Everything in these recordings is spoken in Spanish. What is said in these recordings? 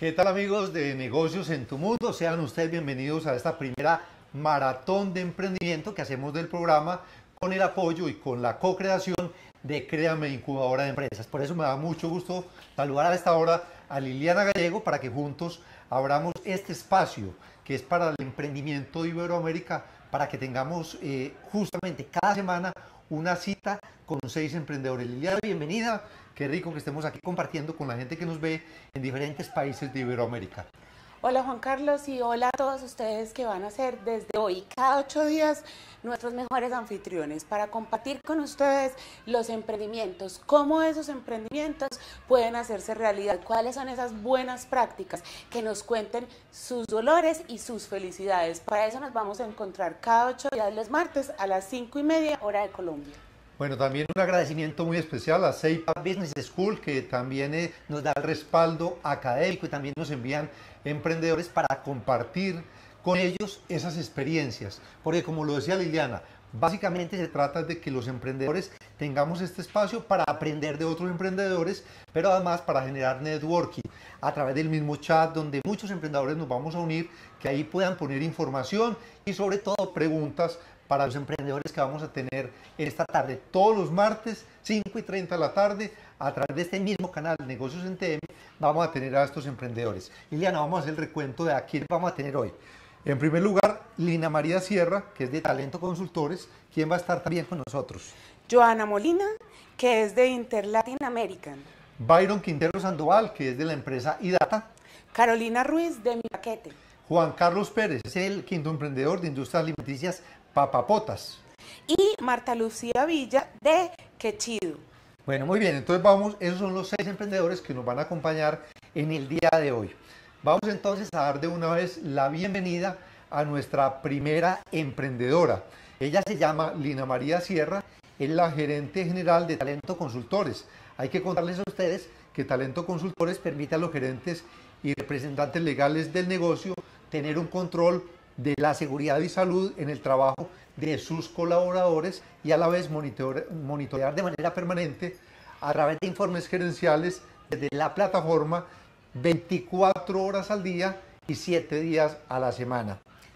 ¿Qué tal, amigos de Negocios en tu Mundo? Sean ustedes bienvenidos a esta primera maratón de emprendimiento que hacemos del programa con el apoyo y con la co-creación de Créame Incubadora de Empresas. Por eso me da mucho gusto saludar a esta hora a Liliana Gallego para que juntos abramos este espacio que es para el emprendimiento de Iberoamérica, para que tengamos justamente cada semana una cita con 6 emprendedores. Liliana, bienvenida. Qué rico que estemos aquí compartiendo con la gente que nos ve en diferentes países de Iberoamérica. Hola Juan Carlos y hola a todos ustedes que van a ser desde hoy, cada 8 días, nuestros mejores anfitriones para compartir con ustedes los emprendimientos, cómo esos emprendimientos pueden hacerse realidad, cuáles son esas buenas prácticas, que nos cuenten sus dolores y sus felicidades. Para eso nos vamos a encontrar cada 8 días los martes a las 5:30 hora de Colombia. Bueno, también un agradecimiento muy especial a Seipa Business School, que también nos da el respaldo académico y también nos envían emprendedores para compartir con ellos esas experiencias. Porque como lo decía Liliana, básicamente se trata de que los emprendedores tengamos este espacio para aprender de otros emprendedores, pero además para generar networking a través del mismo chat donde muchos emprendedores nos vamos a unir, que ahí puedan poner información y sobre todo preguntas para los emprendedores que vamos a tener esta tarde, todos los martes, 5:30 de la tarde, a través de este mismo canal Negocios en TM, vamos a tener a estos emprendedores. Liliana, vamos a hacer el recuento de a quién vamos a tener hoy. En primer lugar, Lina María Sierra, que es de Talento Consultores, quien va a estar también con nosotros. Joana Molina, que es de Inter Latin American. Byron Quintero Sandoval, que es de la empresa IDATA. Carolina Ruiz, de Mi Paquete. Juan Carlos Pérez, es el quinto emprendedor de Industrias Alimenticias Papapotas. Y Marta Lucía Villa, de Qué Chido. Bueno, muy bien, entonces vamos, esos son los 6 emprendedores que nos van a acompañar en el día de hoy. Vamos entonces a dar de una vez la bienvenida a nuestra primera emprendedora. Ella se llama Lina María Sierra, es la gerente general de Talento Consultores. Hay que contarles a ustedes que Talento Consultores permite a los gerentes y representantes legales del negocio tener un control de la seguridad y salud en el trabajo de sus colaboradores y a la vez monitorear de manera permanente a través de informes gerenciales desde la plataforma 24 horas al día y 7 días a la semana.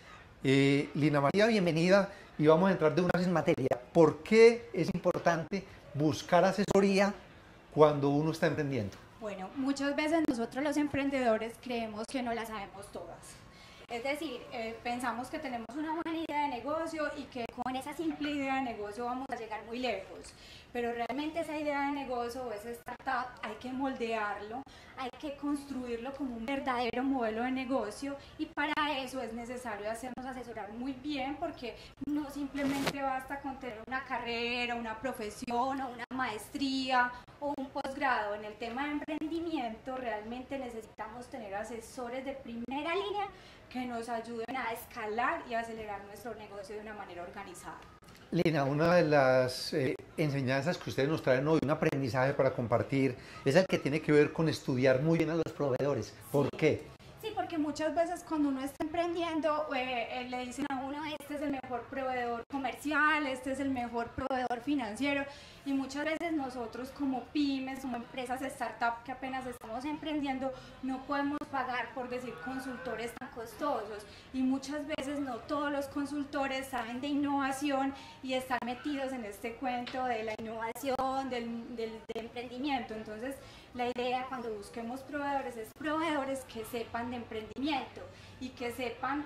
Lina María, bienvenida y vamos a entrar de una vez en materia. ¿Por qué es importante buscar asesoría cuando uno está emprendiendo? Bueno, muchas veces nosotros los emprendedores creemos que no la sabemos todas. Es decir, pensamos que tenemos una buena idea de negocio y que con esa simple idea de negocio vamos a llegar muy lejos. Pero realmente esa idea de negocio o esa startup hay que moldearlo, hay que construirlo como un verdadero modelo de negocio y para eso es necesario hacernos asesorar muy bien porque no simplemente basta con tener una carrera, una profesión o una maestría o un posgrado. En el tema de emprendimiento realmente necesitamos tener asesores de primera línea que nos ayuden a escalar y acelerar nuestro negocio de una manera organizada. Lina, una de las enseñanzas que ustedes nos traen hoy, un aprendizaje para compartir, es el que tiene que ver con estudiar muy bien a los proveedores. ¿Por qué? Sí, porque muchas veces cuando uno está emprendiendo le dicen a uno este es el mejor proveedor comercial, este es el mejor proveedor financiero y muchas veces nosotros como pymes, como empresas startup que apenas estamos emprendiendo no podemos pagar por decir consultores tan costosos y muchas veces no todos los consultores saben de innovación y están metidos en este cuento de la innovación, del emprendimiento. Entonces la idea cuando busquemos proveedores es proveedores que sepan de emprendimiento y que sepan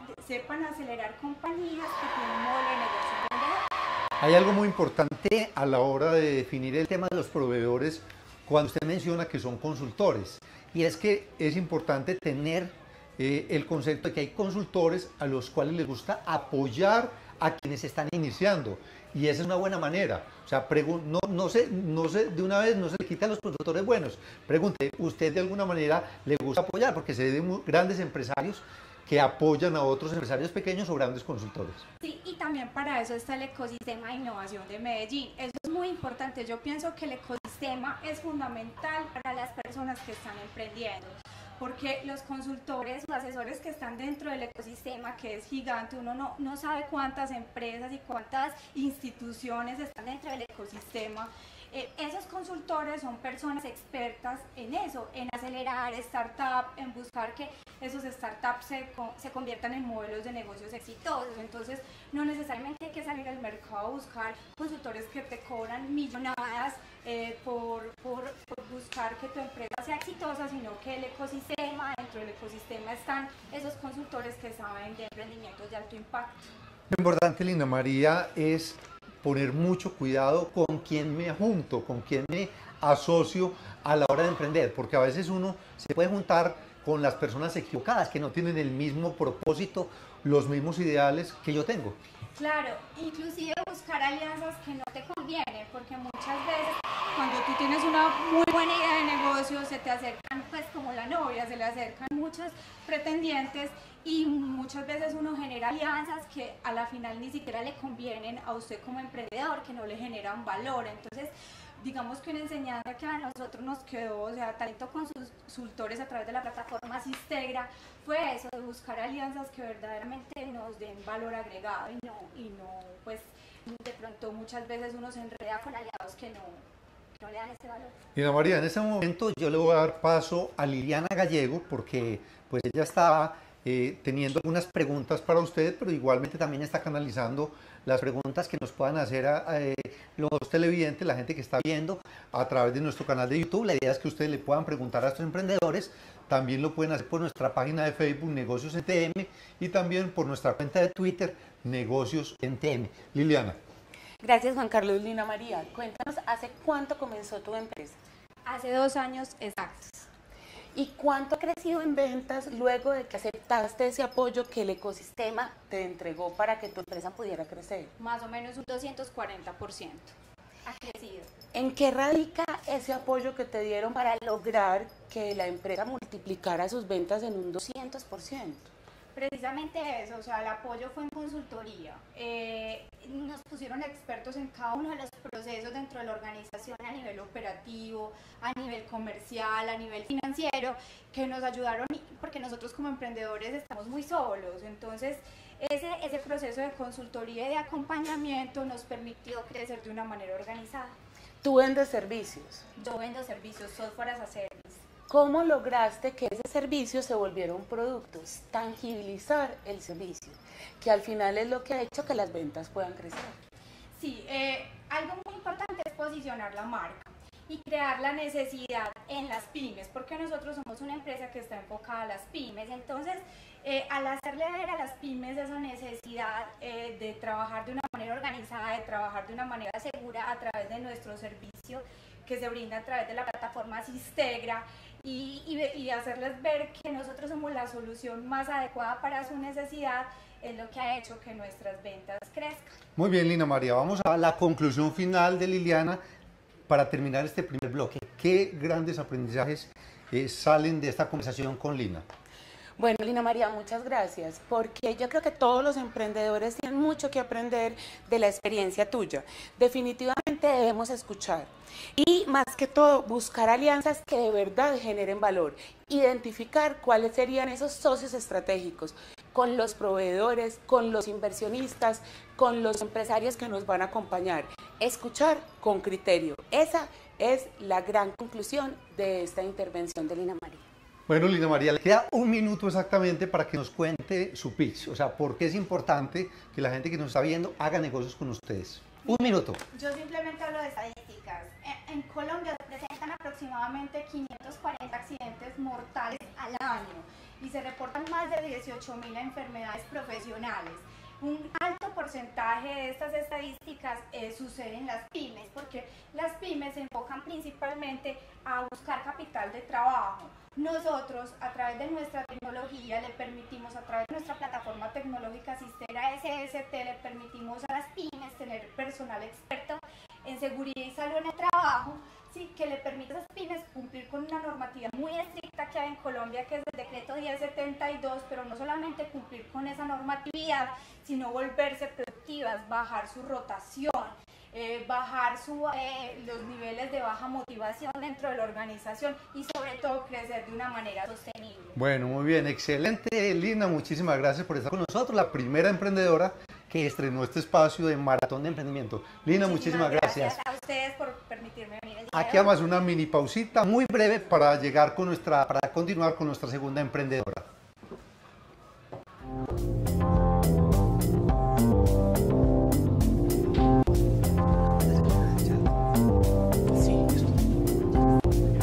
acelerar compañías que tienen un modelo de negocio emprendedor. Hay algo muy importante a la hora de definir el tema de los proveedores cuando usted menciona que son consultores y es que es importante tener el concepto de que hay consultores a los cuales les gusta apoyar a quienes están iniciando y esa es una buena manera. O sea, no sé, de una vez no se le quita a los consultores buenos. Pregunte, ¿usted de alguna manera le gusta apoyar? Porque se ve de grandes empresarios que apoyan a otros empresarios pequeños o grandes consultores. Sí, y también para eso está el ecosistema de innovación de Medellín. Eso es muy importante. Yo pienso que el ecosistema es fundamental para las personas que están emprendiendo. Porque los consultores o asesores que están dentro del ecosistema, que es gigante, uno no sabe cuántas empresas y cuántas instituciones están dentro del ecosistema. Esos consultores son personas expertas en eso, en acelerar startups, en buscar que esos startups se conviertan en modelos de negocios exitosos. Entonces, no necesariamente hay que salir al mercado a buscar consultores que te cobran millonadas por buscar que tu empresa sea exitosa, sino que el ecosistema, dentro del ecosistema están esos consultores que saben de emprendimientos de alto impacto. Lo importante, Lina María, es poner mucho cuidado con quién me junto, con quién me asocio a la hora de emprender, porque a veces uno se puede juntar con las personas equivocadas, que no tienen el mismo propósito, los mismos ideales que yo tengo. Claro, inclusive buscar alianzas que no te convienen, porque muchas veces cuando tú tienes una muy buena idea de negocio, se te acercan, pues como la novia, se le acercan muchos pretendientes y muchas veces uno genera alianzas que a la final ni siquiera le convienen a usted como emprendedor, que no le generan valor. Entonces, digamos que una enseñanza que a nosotros nos quedó, o sea, Talento Consultores a través de la plataforma Sistegra, fue eso, de buscar alianzas que verdaderamente nos den valor agregado y no, pues, de pronto muchas veces uno se enreda con aliados que no le dan ese valor. Lina María, en este momento yo le voy a dar paso a Liliana Gallego, porque pues ella está teniendo algunas preguntas para usted, pero igualmente también está canalizando las preguntas que nos puedan hacer los televidentes, la gente que está viendo a través de nuestro canal de YouTube. La idea es que ustedes le puedan preguntar a estos emprendedores. También lo pueden hacer por nuestra página de Facebook, Negocios NTM, y también por nuestra cuenta de Twitter, Negocios NTM. Liliana. Gracias, Juan Carlos. Lina María, cuéntanos, ¿hace cuánto comenzó tu empresa? Hace 2 años exactos. ¿Y cuánto ha crecido en ventas luego de que aceptaste ese apoyo que el ecosistema te entregó para que tu empresa pudiera crecer? Más o menos un 240% ha crecido. ¿En qué radica ese apoyo que te dieron para lograr que la empresa multiplicara sus ventas en un 200%? Precisamente eso, o sea, el apoyo fue en consultoría. Nos pusieron expertos en cada uno de los procesos dentro de la organización a nivel operativo, a nivel comercial, a nivel financiero, que nos ayudaron, porque nosotros como emprendedores estamos muy solos. Entonces, ese proceso de consultoría y de acompañamiento nos permitió crecer de una manera organizada. ¿Tú vendes servicios? Yo vendo servicios, software as a service. ¿Cómo lograste que ese servicio se volviera un producto? Tangibilizar el servicio, que al final es lo que ha hecho que las ventas puedan crecer. Sí, algo muy importante es posicionar la marca y crear la necesidad en las pymes, porque nosotros somos una empresa que está enfocada a las pymes. Entonces, al hacerle ver a las pymes esa necesidad de trabajar de una manera organizada, de trabajar de una manera segura a través de nuestro servicio que se brinda a través de la plataforma Sistegra, y hacerles ver que nosotros somos la solución más adecuada para su necesidad, es lo que ha hecho que nuestras ventas crezcan. Muy bien, Lina María, vamos a la conclusión final de Liliana para terminar este primer bloque. ¿Qué grandes aprendizajes salen de esta conversación con Lina? Bueno, Lina María, muchas gracias, porque yo creo que todos los emprendedores tienen mucho que aprender de la experiencia tuya. Definitivamente debemos escuchar y, más que todo, buscar alianzas que de verdad generen valor, identificar cuáles serían esos socios estratégicos con los proveedores, con los inversionistas, con los empresarios que nos van a acompañar. Escuchar con criterio. Esa es la gran conclusión de esta intervención de Lina María. Bueno, Lina María, le queda 1 minuto exactamente para que nos cuente su pitch. O sea, ¿por qué es importante que la gente que nos está viendo haga negocios con ustedes? 1 minuto. Yo simplemente hablo de estadísticas. En Colombia se presentan aproximadamente 540 accidentes mortales al año y se reportan más de 18.000 enfermedades profesionales. Un alto porcentaje de estas estadísticas sucede en las pymes, porque las pymes se enfocan principalmente a buscar capital de trabajo. Nosotros, a través de nuestra tecnología, le permitimos, a través de nuestra plataforma tecnológica Sistegra SST, le permitimos a las pymes tener personal experto en seguridad y salud en el trabajo, ¿sí? Que le permite a las pymes cumplir con una normativa muy estricta que hay en Colombia, que es el decreto 1072, pero no solamente cumplir con esa normatividad, sino volverse productivas, bajar su rotación, bajar los niveles de baja motivación dentro de la organización y sobre todo crecer de una manera sostenible. Bueno, muy bien, excelente, Lina, muchísimas gracias por estar con nosotros, la primera emprendedora que estrenó este espacio de Maratón de Emprendimiento. Lina, muchísimas gracias. Gracias a ustedes por permitirme venir el día Aquí de hoy. vamos a una mini pausita muy breve para continuar con nuestra segunda emprendedora.